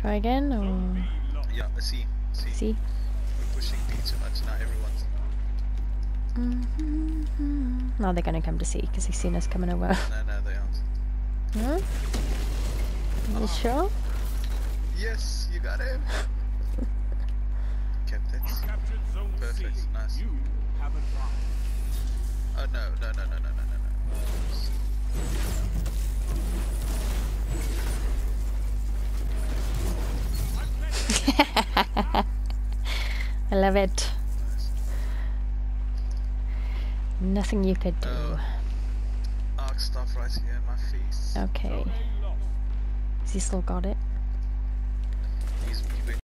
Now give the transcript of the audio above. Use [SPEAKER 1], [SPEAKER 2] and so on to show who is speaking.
[SPEAKER 1] Try again, or
[SPEAKER 2] Yeah, C.
[SPEAKER 1] C?
[SPEAKER 2] We're pushing B too much now. Everyone's.
[SPEAKER 1] Now they're gonna come to C because they've seen us coming over.
[SPEAKER 2] No, they aren't.
[SPEAKER 1] Huh? You sure?
[SPEAKER 2] Yes, you got him. Kept it. Perfect. Nice. Oh no.
[SPEAKER 1] I love it.
[SPEAKER 2] Nice.
[SPEAKER 1] Nothing you could do.
[SPEAKER 2] Arc stuff right here in my face.
[SPEAKER 1] Okay. Has he still got it?